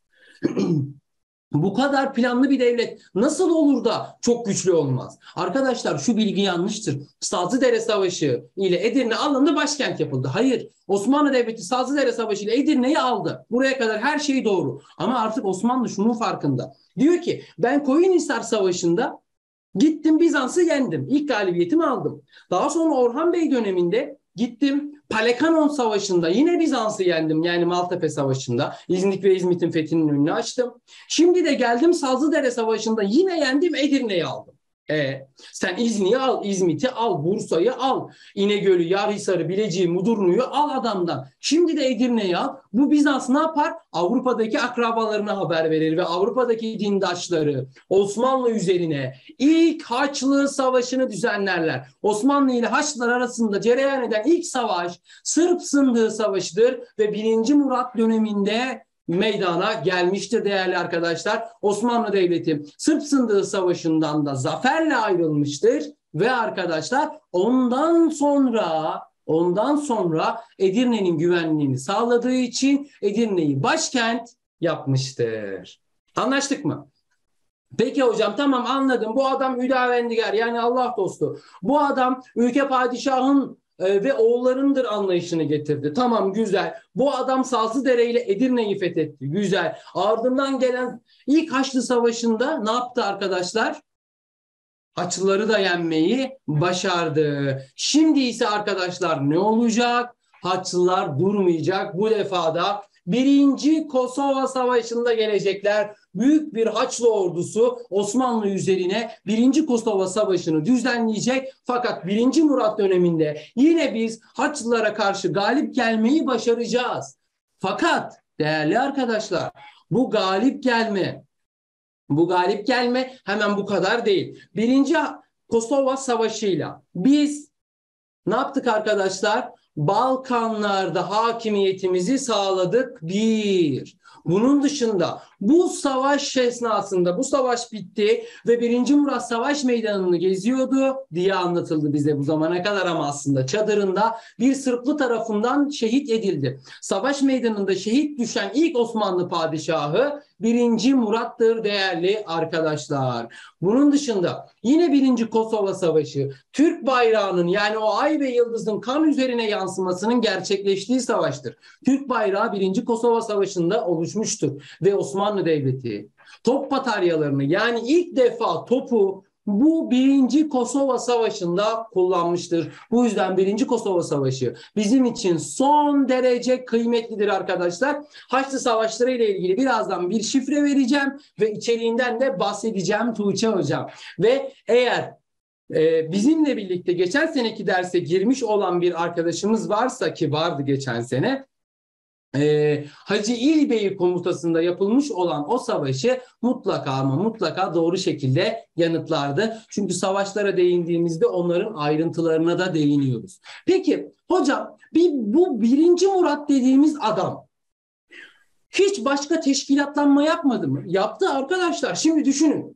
Bu kadar planlı bir devlet nasıl olur da çok güçlü olmaz? Arkadaşlar şu bilgi yanlıştır. Sazlıdere Savaşı ile Edirne alındı, başkent yapıldı. Hayır. Osmanlı Devleti Sazlıdere Savaşı ile Edirne'yi aldı. Buraya kadar her şey doğru. Ama artık Osmanlı şunun farkında. Diyor ki ben Koyunhisar Savaşı'nda gittim Bizans'ı yendim. İlk galibiyetimi aldım. Daha sonra Orhan Bey döneminde gittim Palekanon Savaşı'nda yine Bizans'ı yendim. Yani Maltepe Savaşı'nda İznik ve İzmit'in fethinin önünü açtım. Şimdi de geldim Sazlıdere Savaşı'nda yine yendim, Edirne'yi aldım. E, sen İznik'i al, İzmit'i al, Bursa'yı al, İnegöl'ü, Yarhisar'ı, Bilecik'i, Mudurnu'yu al adamdan. Şimdi de Edirne'yi al. Bu Bizans ne yapar? Avrupa'daki akrabalarına haber verir ve Avrupa'daki dindaşları Osmanlı üzerine ilk Haçlı Savaşı'nı düzenlerler. Osmanlı ile Haçlılar arasında cereyan eden ilk savaş Sırp Sındığı Savaşı'dır ve birinci Murat döneminde meydana gelmiştir değerli arkadaşlar. Osmanlı Devleti Sırp Sındığı Savaşı'ndan da zaferle ayrılmıştır ve arkadaşlar ondan sonra ondan sonra Edirne'nin güvenliğini sağladığı için Edirne'yi başkent yapmıştır. Anlaştık mı? Peki hocam tamam anladım. Bu adam Hüdavendigar yani Allah dostu. Bu adam ülke padişahın ve oğullarındır anlayışını getirdi. Tamam güzel. Bu adam Sazlıdere ile Edirne'yi fethetti. Güzel. Ardından gelen ilk Haçlı Savaşı'nda ne yaptı arkadaşlar? Haçlıları da yenmeyi başardı. Şimdi ise arkadaşlar ne olacak? Haçlılar durmayacak. Bu defa da Birinci Kosova Savaşı'nda gelecekler. Büyük bir Haçlı ordusu Osmanlı üzerine Birinci Kosova Savaşı'nı düzenleyecek. Fakat Birinci Murat döneminde yine biz Haçlılara karşı galip gelmeyi başaracağız. Fakat değerli arkadaşlar bu galip gelme bu galip gelme hemen bu kadar değil. Birinci Kosova Savaşı'yla biz ne yaptık arkadaşlar? Balkanlarda hakimiyetimizi sağladık bir. Bunun dışında Bu savaş esnasında bu savaş bitti ve birinci Murat savaş meydanını geziyordu diye anlatıldı bize bu zamana kadar, ama aslında çadırında bir Sırplı tarafından şehit edildi. Savaş meydanında şehit düşen ilk Osmanlı padişahı birinci Murat'tır değerli arkadaşlar. Bunun dışında yine birinci Kosova Savaşı, Türk bayrağının yani o ay ve yıldızın kan üzerine yansımasının gerçekleştiği savaştır. Türk bayrağı birinci Kosova Savaşı'nda oluşmuştur ve Osmanlı Devleti top bataryalarını, yani ilk defa topu bu birinci Kosova Savaşı'nda kullanmıştır. Bu yüzden birinci Kosova Savaşı bizim için son derece kıymetlidir arkadaşlar. Haçlı Savaşları ile ilgili birazdan bir şifre vereceğim ve içeriğinden de bahsedeceğim Tuğçe Hocam. Ve eğer e, bizimle birlikte geçen seneki derse girmiş olan bir arkadaşımız varsa, ki vardı geçen sene, Ee, Hacı İlbey komutasında yapılmış olan o savaşı mutlaka ama mutlaka doğru şekilde yanıtlardı. Çünkü savaşlara değindiğimizde onların ayrıntılarına da değiniyoruz. Peki hocam, bir, bu birinci Murat dediğimiz adam hiç başka teşkilatlanma yapmadı mı? Yaptı arkadaşlar. Şimdi düşünün.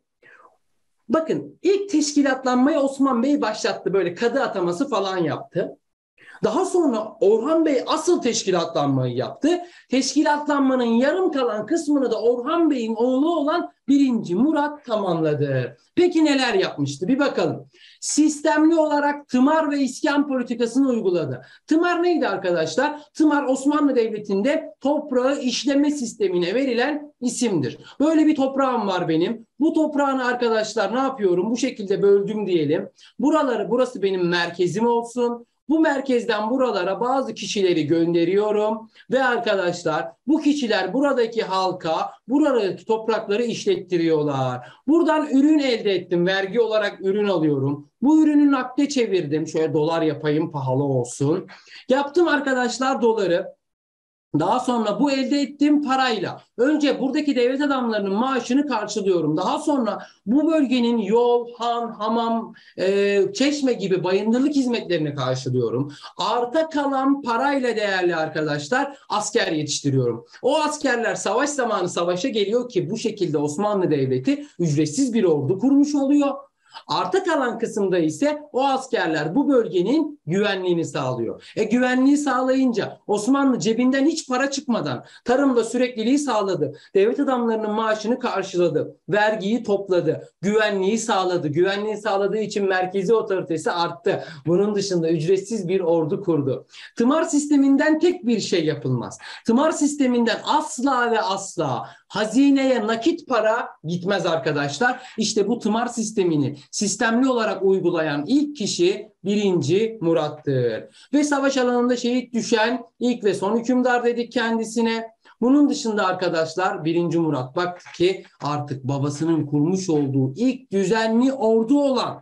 Bakın, ilk teşkilatlanmayı Osman Bey başlattı. Böyle kadı ataması falan yaptı. Daha sonra Orhan Bey asıl teşkilatlanmayı yaptı. Teşkilatlanmanın yarım kalan kısmını da Orhan Bey'in oğlu olan birinci Murat tamamladı. Peki neler yapmıştı? Bir bakalım. Sistemli olarak tımar ve iskan politikasını uyguladı. Tımar neydi arkadaşlar? Tımar Osmanlı Devleti'nde toprağı işleme sistemine verilen isimdir. Böyle bir toprağım var benim. Bu toprağını arkadaşlar ne yapıyorum? Bu şekilde böldüm diyelim. Buraları, burası benim merkezim olsun. Bu merkezden buralara bazı kişileri gönderiyorum ve arkadaşlar bu kişiler buradaki halka buradaki toprakları işlettiriyorlar. Buradan ürün elde ettim. Vergi olarak ürün alıyorum. Bu ürünü nakde çevirdim. Şöyle dolar yapayım, pahalı olsun. Yaptım arkadaşlar doları. Daha sonra bu elde ettiğim parayla önce buradaki devlet adamlarının maaşını karşılıyorum. Daha sonra bu bölgenin yol, han, hamam, e, çeşme gibi bayındırlık hizmetlerini karşılıyorum. Arta kalan parayla değerli arkadaşlar asker yetiştiriyorum. O askerler savaş zamanı savaşa geliyor ki bu şekilde Osmanlı Devleti ücretsiz bir ordu kurmuş oluyor. Arta kalan kısımda ise o askerler bu bölgenin güvenliğini sağlıyor. E güvenliği sağlayınca Osmanlı cebinden hiç para çıkmadan tarımda sürekliliği sağladı. Devlet adamlarının maaşını karşıladı. Vergiyi topladı. Güvenliği sağladı. Güvenliği sağladığı için merkezi otoritesi arttı. Bunun dışında ücretsiz bir ordu kurdu. Tımar sisteminden tek bir şey yapılmaz. Tımar sisteminden asla ve asla hazineye nakit para gitmez arkadaşlar. İşte bu tımar sistemini sistemli olarak uygulayan ilk kişi birinci Murat'tır. Ve savaş alanında şehit düşen ilk ve son hükümdar dedik kendisine. Bunun dışında arkadaşlar birinci Murat baktı ki artık babasının kurmuş olduğu ilk düzenli ordu olan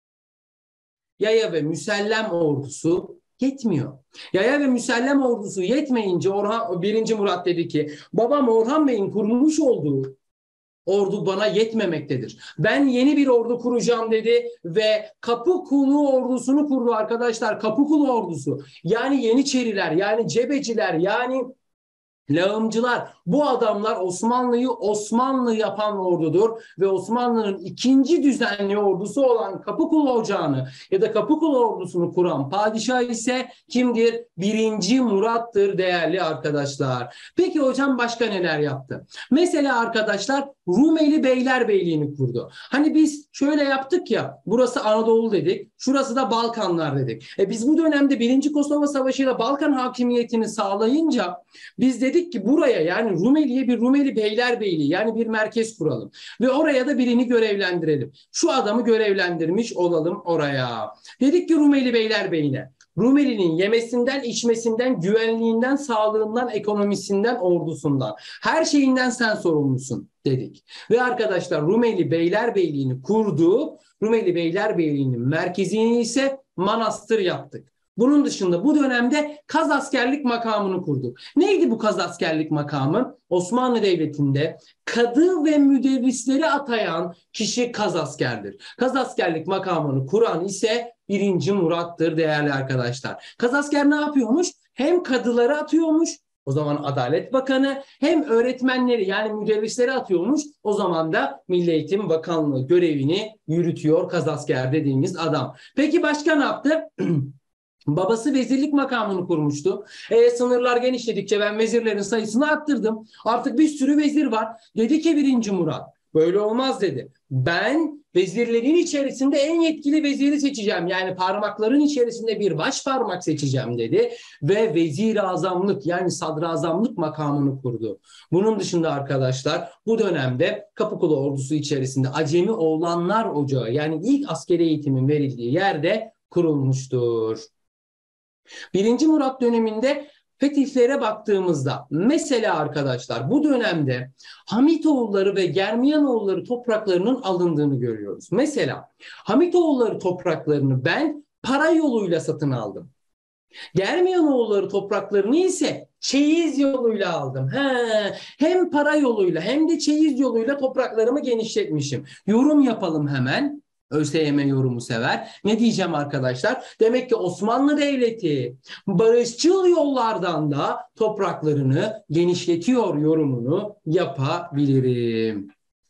Yaya ve Müsellem ordusu yetmiyor. Yaya ve Müsellem ordusu yetmeyince Orhan, birinci Murat dedi ki babam Orhan Bey'in kurmuş olduğu ordu bana yetmemektedir. Ben yeni bir ordu kuracağım dedi ve Kapıkulu ordusunu kurdu arkadaşlar. Kapıkulu ordusu. Yani Yeniçeriler, yani Cebeciler, yani lağımcılar. Bu adamlar Osmanlı'yı Osmanlı yapan ordudur ve Osmanlı'nın ikinci düzenli ordusu olan Kapıkulu Ocağı'nı ya da Kapıkulu ordusunu kuran padişah ise kimdir? Birinci Murat'tır değerli arkadaşlar. Peki hocam başka neler yaptı? Mesela arkadaşlar Rumeli Beylerbeyliğini kurdu. Hani biz şöyle yaptık ya, burası Anadolu dedik, şurası da Balkanlar dedik. E biz bu dönemde birinci Kosova Savaşı ile Balkan hakimiyetini sağlayınca biz dedik ki buraya, yani Rumeli'ye bir Rumeli Beylerbeyliği, yani bir merkez kuralım. Ve oraya da birini görevlendirelim. Şu adamı görevlendirmiş olalım oraya. Dedik ki Rumeli Beylerbeyliğine, Rumeli'nin yemesinden, içmesinden, güvenliğinden, sağlığından, ekonomisinden, ordusundan, her şeyinden sen sorumlusun dedik. Ve arkadaşlar Rumeli Beylerbeyliğini kurdu. Rumeli Beylerbeyliğinin merkezini ise Manastır yaptık. Bunun dışında bu dönemde Kaz askerlik makamını kurduk. Neydi bu Kaz askerlik makamı? Osmanlı Devleti'nde kadı ve müderrisleri atayan kişi Kaz askerdir. Kaz askerlik makamını kuran ise birinci Murat'tır değerli arkadaşlar. Kaz asker ne yapıyormuş? Hem kadıları atıyormuş O zaman Adalet Bakanı hem öğretmenleri yani müderrisleri atıyormuş. O zaman da Milli Eğitim Bakanlığı görevini yürütüyor Kazasker dediğimiz adam. Peki başka ne yaptı? Babası vezirlik makamını kurmuştu. E, sınırlar genişledikçe ben vezirlerin sayısını arttırdım. Artık bir sürü vezir var. Dedi ki birinci Murat, böyle olmaz dedi. Ben vezirlerin içerisinde en yetkili veziri seçeceğim. Yani parmakların içerisinde bir baş parmak seçeceğim dedi. Ve vezir-i azamlık yani sadrazamlık makamını kurdu. Bunun dışında arkadaşlar bu dönemde Kapıkulu ordusu içerisinde Acemi Oğlanlar Ocağı yani ilk askeri eğitimin verildiği yerde kurulmuştur. Birinci Murat döneminde fetihlere baktığımızda mesela arkadaşlar bu dönemde Hamitoğulları ve Germiyanoğulları topraklarının alındığını görüyoruz. Mesela Hamitoğulları topraklarını ben para yoluyla satın aldım. Germiyanoğulları topraklarını ise çeyiz yoluyla aldım. He, hem para yoluyla hem de çeyiz yoluyla topraklarımı genişletmişim. Yorum yapalım hemen. ÖSYM yorumu sever. Ne diyeceğim arkadaşlar? Demek ki Osmanlı Devleti barışçıl yollardan da topraklarını genişletiyor yorumunu yapabilirim.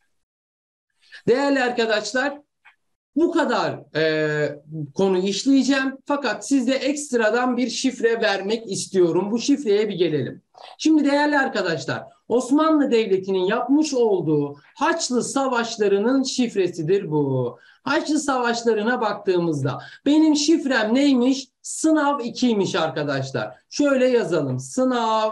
Değerli arkadaşlar, bu kadar e, konu işleyeceğim. Fakat size ekstradan bir şifre vermek istiyorum. Bu şifreye bir gelelim. Şimdi değerli arkadaşlar, Osmanlı Devleti'nin yapmış olduğu Haçlı Savaşları'nın şifresidir bu. Haçlı Savaşları'na baktığımızda benim şifrem neymiş? Sınav ikiymiş arkadaşlar. Şöyle yazalım. Sınav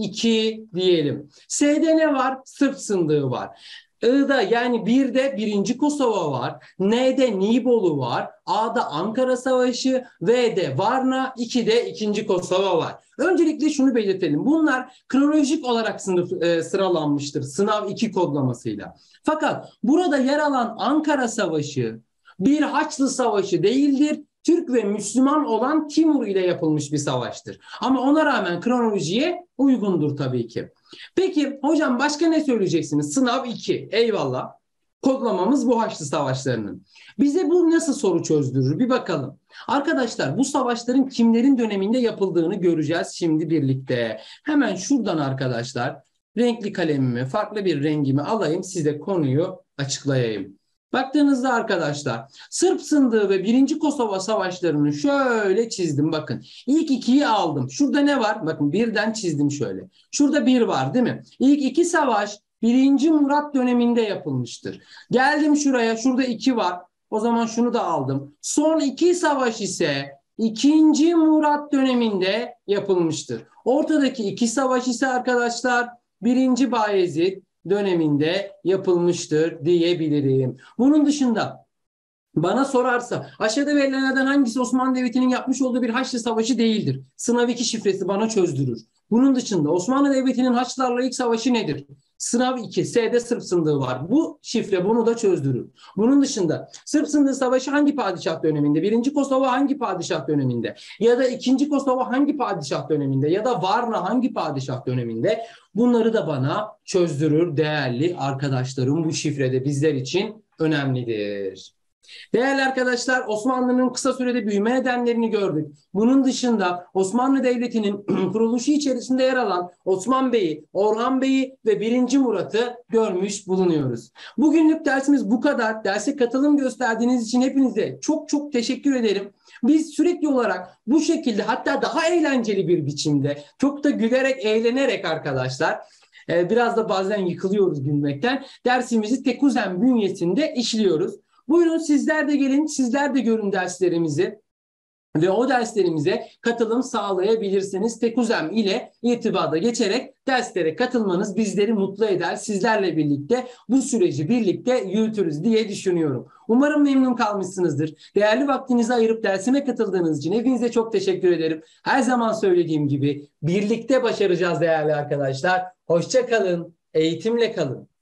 iki diyelim. S'de ne var? Sırp sındığı var. I'da yani birde birinci Kosova var. N'de Nibolu var. A'da Ankara Savaşı. V'de Varna. ikide ikinci Kosova var. Öncelikle şunu belirtelim. Bunlar kronolojik olarak sınıf, e, sıralanmıştır. Sınav iki kodlamasıyla. Fakat burada yer alan Ankara Savaşı bir Haçlı Savaşı değildir. Türk ve Müslüman olan Timur ile yapılmış bir savaştır. Ama ona rağmen kronolojiye uygundur tabii ki. Peki hocam başka ne söyleyeceksiniz? Sınav iki. Eyvallah. Kodlamamız bu Haçlı Savaşları'nın. Bize bu nasıl soru çözdürür? Bir bakalım. Arkadaşlar bu savaşların kimlerin döneminde yapıldığını göreceğiz şimdi birlikte. Hemen şuradan arkadaşlar renkli kalemimi, farklı bir rengimi alayım. Size konuyu açıklayayım. Baktığınızda arkadaşlar Sırp Sındığı ve birinci Kosova Savaşları'nı şöyle çizdim bakın. İlk ikiyi aldım. Şurada ne var? Bakın birden çizdim şöyle. Şurada bir var değil mi? İlk iki savaş birinci Murat döneminde yapılmıştır. Geldim şuraya. Şurada iki var. O zaman şunu da aldım. Son iki savaş ise ikinci Murat döneminde yapılmıştır. Ortadaki iki savaş ise arkadaşlar birinci Bayezid döneminde yapılmıştır diyebilirim. Bunun dışında bana sorarsa aşağıda verilenlerden hangisi Osmanlı Devleti'nin yapmış olduğu bir Haçlı Savaşı değildir? Sınav iki şifresi bana çözdürür. Bunun dışında Osmanlı Devleti'nin Haçlılarla ilk savaşı nedir? Sınav iki. S'de Sırp Sındığı var. Bu şifre bunu da çözdürür. Bunun dışında Sırp Sındığı Savaşı hangi padişah döneminde? Birinci Kosova hangi padişah döneminde? Ya da ikinci Kosova hangi padişah döneminde? Ya da Varna hangi padişah döneminde? Bunları da bana çözdürür değerli arkadaşlarım. Bu şifrede bizler için önemlidir. Değerli arkadaşlar, Osmanlı'nın kısa sürede büyüme nedenlerini gördük. Bunun dışında Osmanlı Devleti'nin kuruluşu içerisinde yer alan Osman Bey'i, Orhan Bey'i ve birinci Murat'ı görmüş bulunuyoruz. Bugünlük dersimiz bu kadar. Derse katılım gösterdiğiniz için hepinize çok çok teşekkür ederim. Biz sürekli olarak bu şekilde hatta daha eğlenceli bir biçimde, çok da gülerek, eğlenerek arkadaşlar, biraz da bazen yıkılıyoruz gülmekten, dersimizi Tekuzen bünyesinde işliyoruz. Buyurun sizler de gelin, sizler de görün derslerimizi ve o derslerimize katılım sağlayabilirsiniz. Tekuzem ile irtibata geçerek derslere katılmanız bizleri mutlu eder. Sizlerle birlikte bu süreci birlikte yürütürüz diye düşünüyorum. Umarım memnun kalmışsınızdır. Değerli vaktinizi ayırıp dersime katıldığınız için hepinize çok teşekkür ederim. Her zaman söylediğim gibi birlikte başaracağız değerli arkadaşlar. Hoşça kalın, eğitimle kalın.